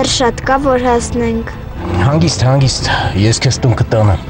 Դեռ շատ կա, որ հասնենք։ Հանգիստ, ես քեզ տուն կտանեմ։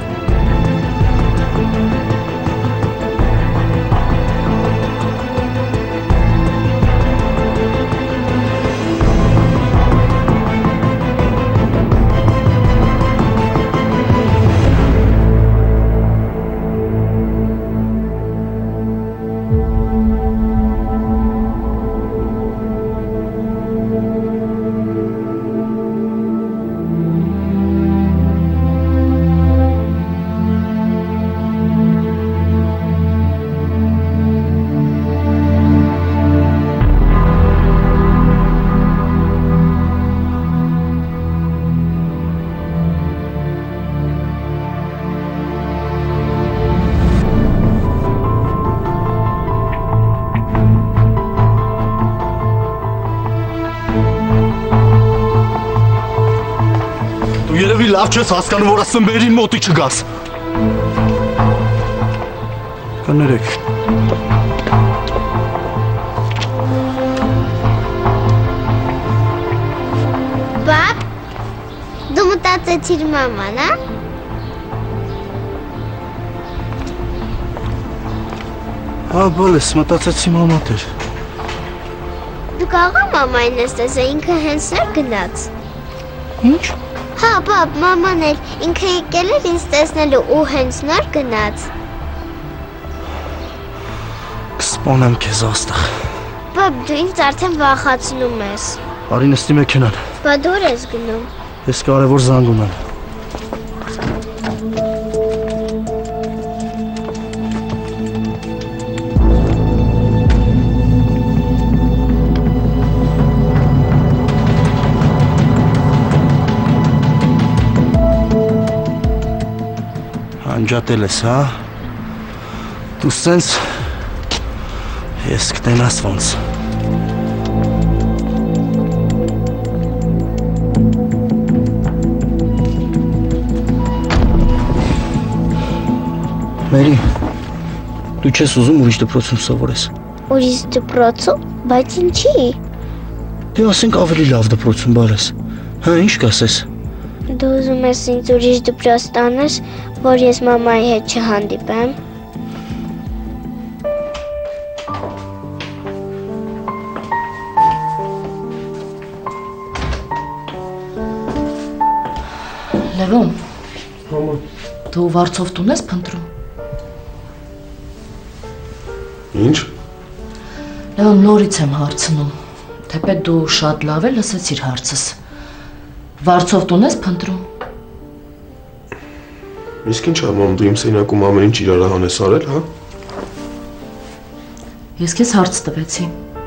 Լավ չես հասկանում, որ ասում մերին մոտի չգաս։ Կներեք։ Պապ, դու մտածեցիր մաման, հա? Հա, բալես, մտածեցի մաման էր։ Դու կարող ես մամային ես տեսել, ինքը հենց նոր գնաց։ Ինչ? Հա, պապ, մաման էլ ինքը եկել էր ինձ տեսնելու ու հենց նոր գնաց։ Կսպանեմ քեզ աստղ։ Պապ, դու ինձ արդեն վախացնում ես։ Արի նստի մեքենան։ Բա դու ես գնում։ Ես կարևոր զանգ ունեմ։ Անջատել ես, հա? Դու սենց ես կտենաս ոնց։ Մերի, դու չես ուզում ուրիշ դպրոցում սովորես։ Ուրիշ դպրոցում, բայց ինչի։ Դե ասենք ավելի լավ դպրոցում բարես։ Հա, ինչ կասես։ Դու ուզում ես ինձ ուրիշ դպրոց տանես, որ ես մամայի հետ չհանդիպեմ։ Լևոն, դու վարձով տուն ես փնտրում։ Ինչ։ Լևոն, նորից եմ հարցնում, թեպետ դու շատ լավ է լսեցիր հարցս։ Վարձով տուն ես փնտրում։ Իսկ ինչ ամամ, դու իմ սենակում ամեն ինչ իրարահան ես արել, հա։ Ես քեզ հարց տվեցի։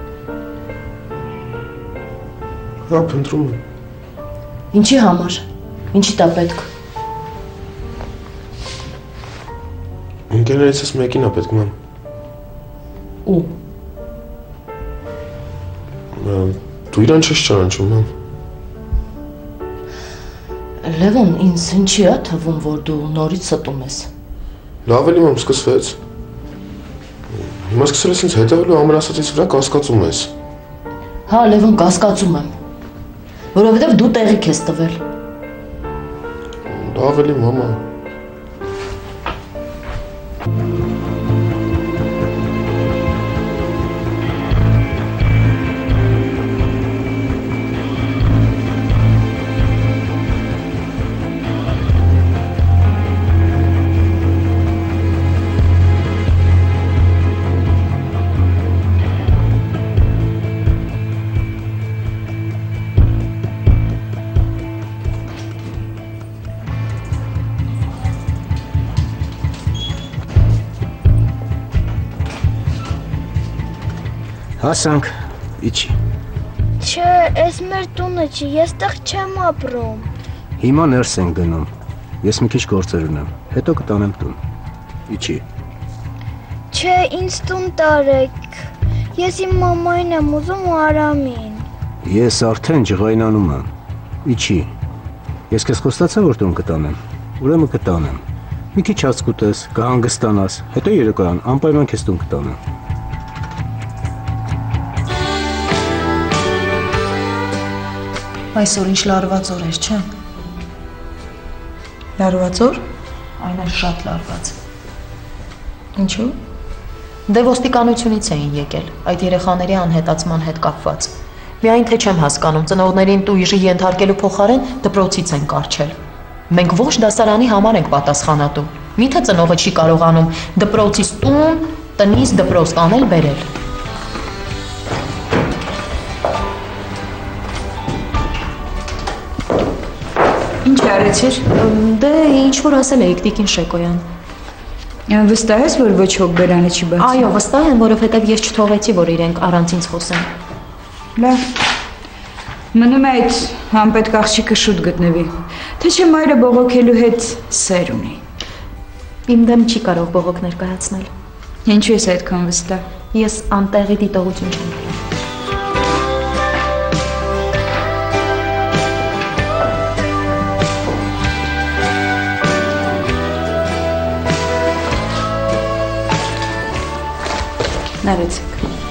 Հա, փնտրում եմ։ Ինչի համար։ Ինչի տա պետք։ Ընկերներիցս մեկին ա պետք, մամ։ Ու։ Դու իրան չես ճանաչում, մամ։ Լևոն, ինձ ինչի է թվում, որ դու նորից ստում ես։ Լավ էլի մամ, սկսվեց։ Հիմա սկսել ես ինձ հետևելու ամեն ասածից վրա կասկածում ես։ Հա, Լևոն, կասկածում եմ, որովհետև դու տեղիք ես տվել։ Լավ էլի մամա։ Հասանք, իջի։ Չէ, այս մեր տունը չի, ես տեղ չեմ ապրում։ Հիմա ներս են գնում, ես մի քիչ գործեր ունեմ, հետո կտանեմ տուն, իջի։ Չէ, ինձ տուն տարեք, ես իմ մամային եմ ուզում ու Արամին։ Ես արդեն ջղայնանում եմ, իջի։ Ես քեզ խոստացա, որ տուն կտանեմ, ուրեմն կտանեմ։ Մի քիչ հաց կուտես, կհանգստանաս, հետո երեկոյան անպայման քեզ տուն կտանեմ։ Այսօր ինչ լարված օր էր, չէ՞։ Լարված օր։ Այն էլ շատ լարված։ Ինչու՞։ Դե ոստիկանությունից էին եկել, այդ երեխաների անհետացման հետ կապված։ Միայն թե չեմ հասկանում, ծնողներին տույժի ենթարկելու փոխարեն դպրոցից են կառչել։ Մենք ողջ դասարանի համար ենք պատասխանատու։ Միթե ծնողը չի կարողանում դպրոցից տուն, տնից դպրոց տանել բերել։ Ինչ արեցիր։ Դե ինչ որ ասել էիք Տիկին Շեկոյան։ Վստահ ես, որ ոչ ոք բերանը չի բացի։ Այո, վստահ եմ, որովհետև ես չթողեցի, որ իրենք առանց ինձ խոսեն։ Լավ։ Մնում է այդ համպետք աղջիկը շուտ գտնվի։ Թե չէ մայրը բողոքելու հետ սեր ունի։ Իմ դեմ չի կարող բողոք ներկայացնել։ Ինչու ես այդքան վստահ։ Ես անտեղի դիտողություն չեմ անում։ Նարեցեք։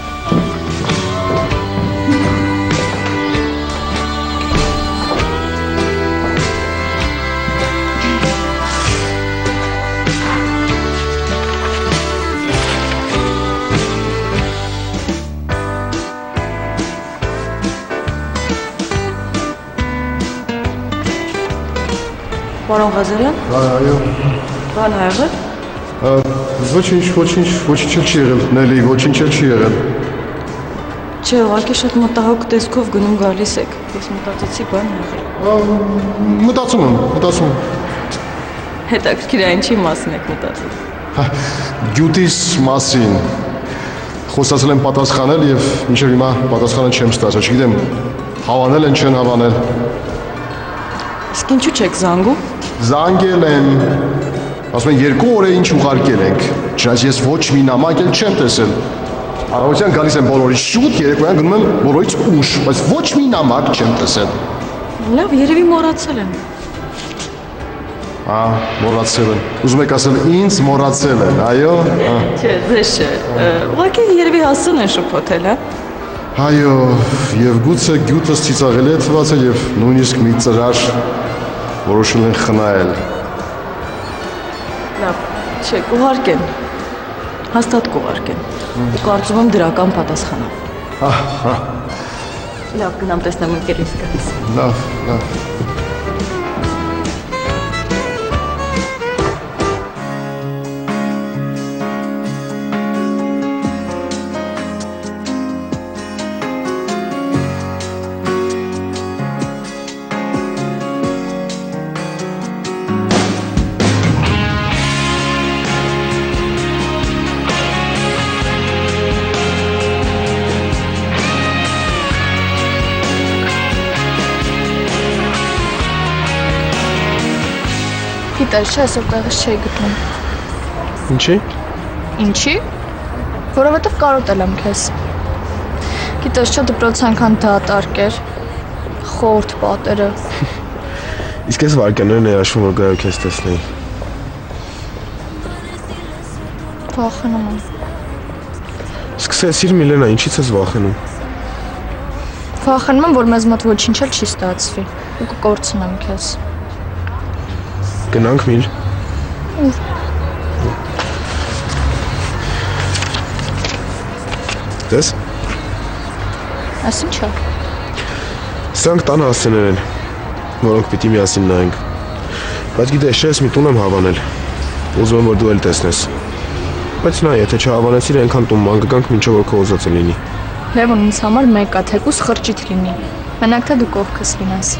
Պարոն Ղազարյան։ Այո։ Բան ա եղել։ Ոչինչ չի եղել, Նելի, ոչինչ չի եղել։ Չէ, ուղղակի շատ մտահոգ տեսքով գնում գալիս եք։ Ես մտածեցի բան ա եղել։ Մտածում եմ։ Հետաքրքիր է ինչի մասին եք մտածում։ Գյուտիս մասին։ Խոսացել եմ պատասխանել եւ մինչեւ հիմա պատասխանը չեմ ստացել, չգիտեմ, հավանել են, չեն հավանել։ Իսկ ինչու չեք զանգում։ Զանգել եմ։ Ասում են 2 օր է ինչ ուղարկել ենք։ Չնայած ես ոչ մի նամակ էլ չեմ տեսել։ Առավոտյան գալիս եմ բոլորից շուտ, երեկոյան գնում եմ բոլորից ուշ, բայց ոչ մի նամակ չեմ տեսել։ Լավ, երևի մոռացել եմ։ Մոռացել են։ Ուզում եք ասել ինձ մոռացել են, այո։ Չէ, դե չէ։ Ուղղակի երևի հասցեն են շփոթել, հա։ Այո, եւ գուցե գյուտս ծիծաղել է թվացել եւ նույնիսկ մի ծրար որոշել են խնայել։ Լավ, չէ, կուղարկեն։ Հաստատ կուղարկեն։ Ու կարծում եմ դրական պատասխան է։ Լավ, գնամ տեսնեմ ընկերից գալիս։ Լավ։ Գիտես, չէ, այսօր տեղից չէի գտնում։ Ինչի։ Ինչի։ Որովհետև կարոտել եմ քեզ։ Գիտես, չէ, դպրոցը այնքան դատարկ էր։ Խորթ պատերը։ Իսկ ես վարկաներն էի հաշվում, որ գայով քեզ տեսնեի։ Վախենում եմ։ Սկսեցիր Միլենա, ինչից ես վախենում։ Վախենում եմ, որ մեզ մոտ ոչինչ էլ չի ստացվի ու կկորցնեմ քեզ։ Գնանք Միլ։ Ուր։ Տես։ Այս ինչ է։ Սրանք տան հասցեներ են, որոնք պիտի միասին նայենք։ Բայց գիտես, ես մի տուն եմ հավանել։ Ուզում եմ, որ դու էլ տեսնես։ Բայց նա, եթե չհավանեցիր, այնքան տուն ման կգանք, մինչև որ քո ուզածը լինի։ Լևոն, ինձ համար մեկ է, թեկուզ խրճիթ լինի։ Մենակ թե դու կողքս լինես։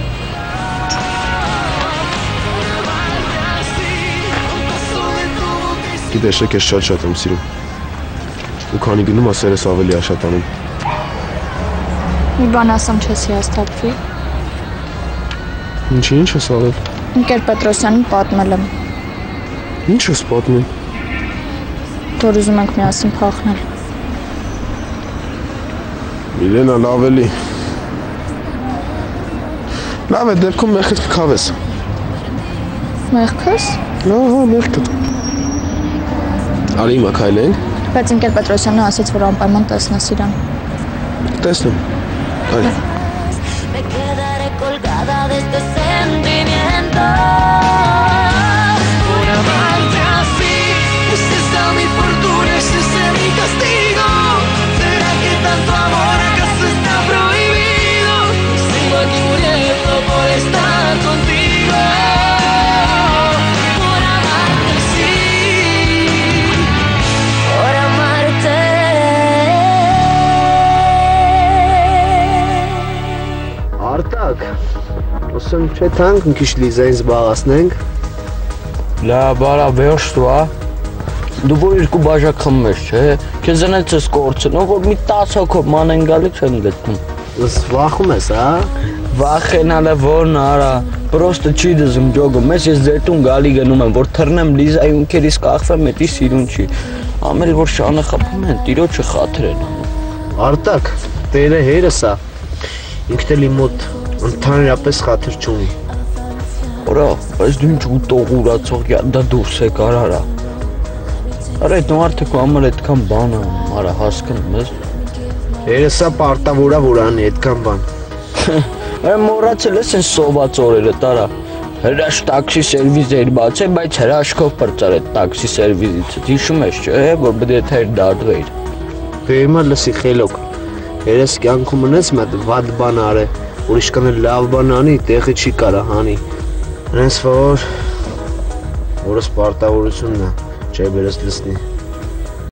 Գիտես, ես շատ եմ սիրում։ Ու քանի գնում ես սերս ավելի աշատանում։ Մի բան ասեմ, չես հիասթափվի։ Ինչ ես արել։ Ընկեր Պետրոսյանին պատմել եմ։ Ինչ ես պատմում։ Որ ուզում ենք միասին փախնել։ Միլենա, լավ էլի։ Լավ է, դեպքում մեղքդ կքավես։ Մեղքս։ Ահա, մեղքդ։ Արի հիմա քայլենք։ Բայց ընկեր Պետրոսյանը ասաց, որ անպայման տեսնես իրան։ Տեսնեմ։ Այլ։ colgada de este sentimiento. Por amarte así, ¿es esta mi fortuna? ¿Es ese mi castigo? ¿Será que tanto amor acaso está prohibido? Sigo aquí muriendo por estar contigo. Por amarte así, por amarte. Արտակ, ոսում չէ թանք մի քիչ Լիզային զբաղացնենք։ Լավ, արա, վերջ դու, հա։ Դու որ երկու բաժակ խմես, չէ։ Քեզ այնց ես կորցնում, որ մի 10 հոգով ման են գալի չեմ գտնում։ Վախում ես, հա։ Վախենալը որն արա, պրոստը չի դզում ջոգում, ես ձեր տուն գալի գնում եմ, որ թռնեմ Լիզայի ունքերից կախվեմ, էդի սիրուն չի։ Ամել որ շանը խփում են, տիրոջը խաթր են անում։ Արտակ, տերը հերս է։ Ինքն էլ իմ մոտ ընդհանրապես խաթր չունի։ Արա, այս դու ինչ ուտող ուրացող դա դուրս է կարարա։ Արա այդ մարդը քո համար այդքան բան է, արա հասկանում ես։ Հերսա պարտավոր է որ անի այդքան բան։ Արա մոռացել ես այն սոված օրերը տարա։ Հրաշ տաքսի սերվիզ էր բացել, բայց հրաշքով պրծար այդ տաքսի սերվիզից։ Հիշում ես չէ, որ պետք է թեր դադվեիր։ Դե հիմա լսի խելոք։ Հերս կյանքում ունես մի հատ վատ բան արե, ուրիշ կանը լավ բան անի, տեղը չի կարա հանի։ Հենց որ որս պարտավորությունն է, չէ բերես լսնի։